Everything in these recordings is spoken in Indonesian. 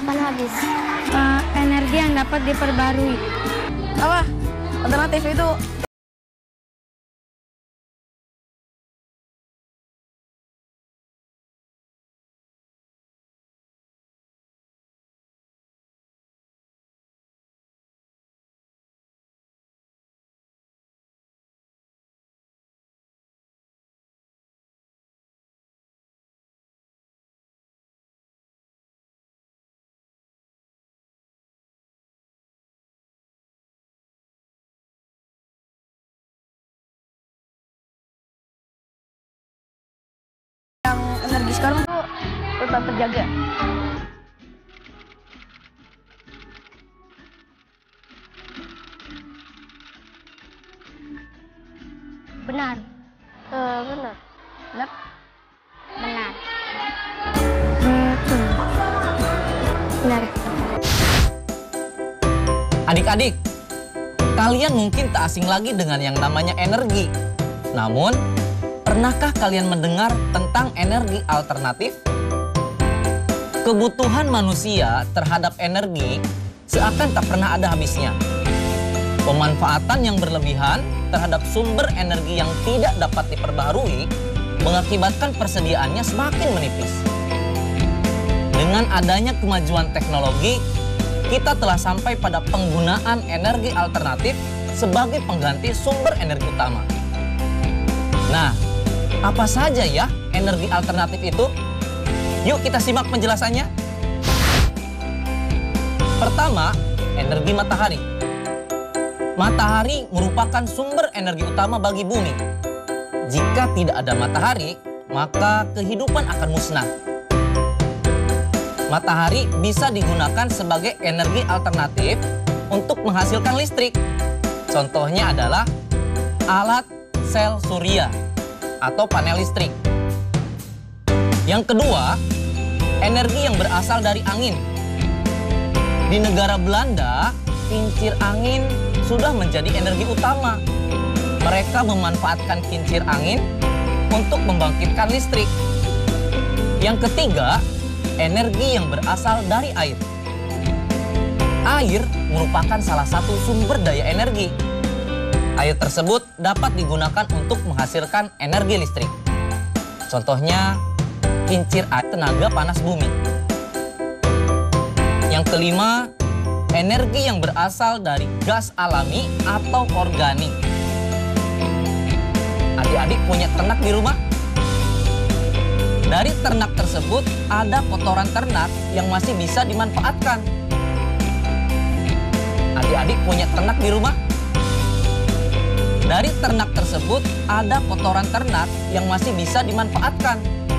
kapan habis? Energi yang dapat diperbarui. Apa? Alternatif itu yang energi sekarang tuh tetap terjaga. Benar. Benar. Benar. Benar. Benar. Adik-adik, kalian mungkin tak asing lagi dengan yang namanya energi. Namun, pernahkah kalian mendengar tentang energi alternatif? Kebutuhan manusia terhadap energi seakan tak pernah ada habisnya. Pemanfaatan yang berlebihan terhadap sumber energi yang tidak dapat diperbaharui mengakibatkan persediaannya semakin menipis. Dengan adanya kemajuan teknologi, kita telah sampai pada penggunaan energi alternatif sebagai pengganti sumber energi utama. Nah, apa saja ya energi alternatif itu? Yuk kita simak penjelasannya. Pertama, energi matahari. Matahari merupakan sumber energi utama bagi bumi. Jika tidak ada matahari, maka kehidupan akan musnah. Matahari bisa digunakan sebagai energi alternatif untuk menghasilkan listrik. Contohnya adalah alat sel surya atau panel listrik. Yang kedua, energi yang berasal dari angin. Di negara Belanda, kincir angin sudah menjadi energi utama. Mereka memanfaatkan kincir angin untuk membangkitkan listrik. Yang ketiga, energi yang berasal dari air. Air merupakan salah satu sumber daya energi. Air tersebut dapat digunakan untuk menghasilkan energi listrik. Contohnya, kincir air tenaga panas bumi. Yang kelima, energi yang berasal dari gas alami atau organik. Adik-adik punya ternak di rumah? Dari ternak tersebut ada kotoran ternak yang masih bisa dimanfaatkan. Adik-adik punya ternak di rumah? Dari ternak tersebut ada kotoran ternak yang masih bisa dimanfaatkan.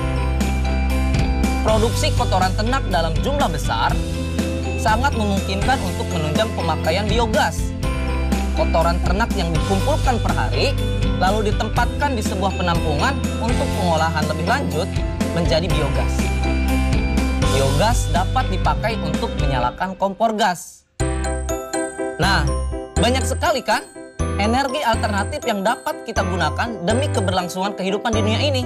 Produksi kotoran ternak dalam jumlah besar sangat memungkinkan untuk menunjang pemakaian biogas. Kotoran ternak yang dikumpulkan per hari lalu ditempatkan di sebuah penampungan untuk pengolahan lebih lanjut menjadi biogas. Biogas dapat dipakai untuk menyalakan kompor gas. Nah, banyak sekali kan energi alternatif yang dapat kita gunakan demi keberlangsungan kehidupan di dunia ini.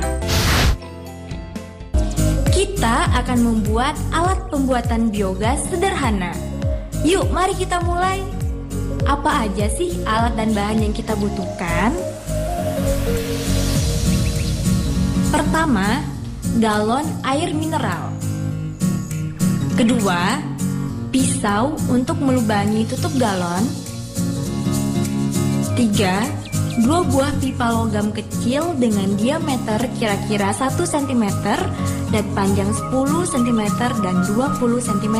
Kita akan membuat alat pembuatan biogas sederhana. Yuk, mari kita mulai. Apa aja sih alat dan bahan yang kita butuhkan? Pertama, galon air mineral. Kedua, pisau untuk melubangi tutup galon. 3, 2 buah pipa logam kecil dengan diameter kira-kira 1 cm dan panjang 10 cm dan 20 cm.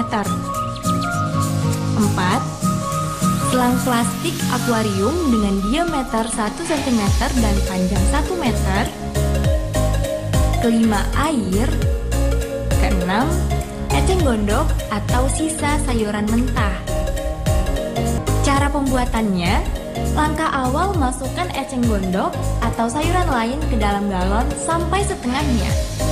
4, selang plastik akuarium dengan diameter 1 cm dan panjang 1 meter. Kelima, air. Keenam, eceng gondok atau sisa sayuran mentah. Cara pembuatannya, langkah awal masukkan eceng gondok atau sayuran lain ke dalam galon sampai setengahnya.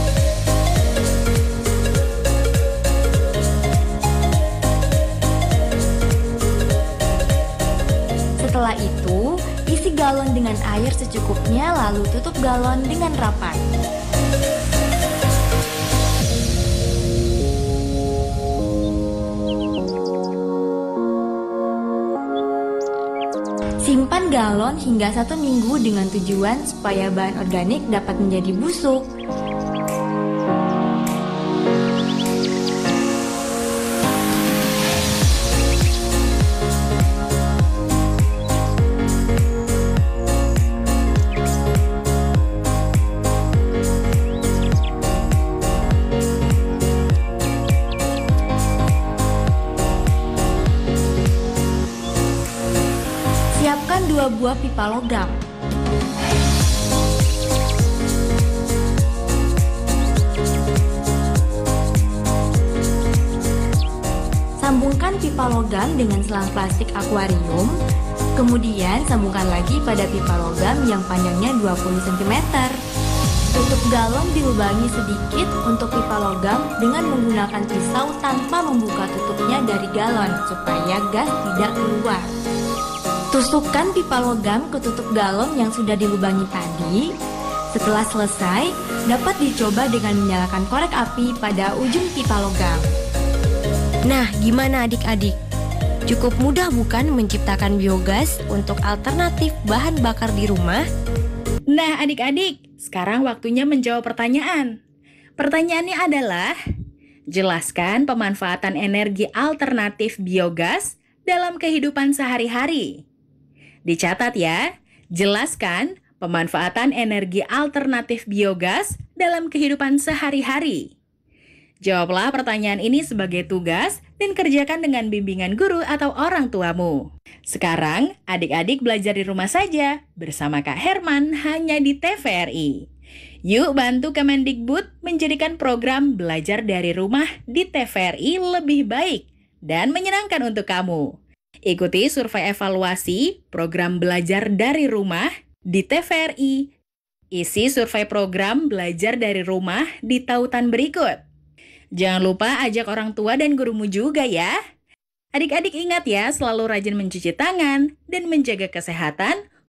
Setelah itu, isi galon dengan air secukupnya lalu tutup galon dengan rapat. Simpan galon hingga 1 minggu dengan tujuan supaya bahan organik dapat menjadi busuk. Siapkan 2 buah pipa logam. Sambungkan pipa logam dengan selang plastik akuarium, kemudian sambungkan lagi pada pipa logam yang panjangnya 20 cm. Tutup galon dilubangi sedikit untuk pipa logam dengan menggunakan pisau tanpa membuka tutupnya dari galon supaya gas tidak keluar. Tusukkan pipa logam ke tutup galon yang sudah dilubangi tadi. Setelah selesai, dapat dicoba dengan menyalakan korek api pada ujung pipa logam. Nah, gimana adik-adik? Cukup mudah bukan menciptakan biogas untuk alternatif bahan bakar di rumah? Nah, adik-adik, sekarang waktunya menjawab pertanyaan. Pertanyaannya adalah, jelaskan pemanfaatan energi alternatif biogas dalam kehidupan sehari-hari. Dicatat ya, jelaskan pemanfaatan energi alternatif biogas dalam kehidupan sehari-hari. Jawablah pertanyaan ini sebagai tugas dan kerjakan dengan bimbingan guru atau orang tuamu. Sekarang, adik-adik belajar di rumah saja bersama Kak Herman hanya di TVRI. Yuk bantu Kemendikbud menjadikan program belajar dari rumah di TVRI lebih baik dan menyenangkan untuk kamu. Ikuti survei evaluasi program belajar dari rumah di TVRI. Isi survei program belajar dari rumah di tautan berikut. Jangan lupa ajak orang tua dan gurumu juga ya. Adik-adik ingat ya, selalu rajin mencuci tangan dan menjaga kesehatan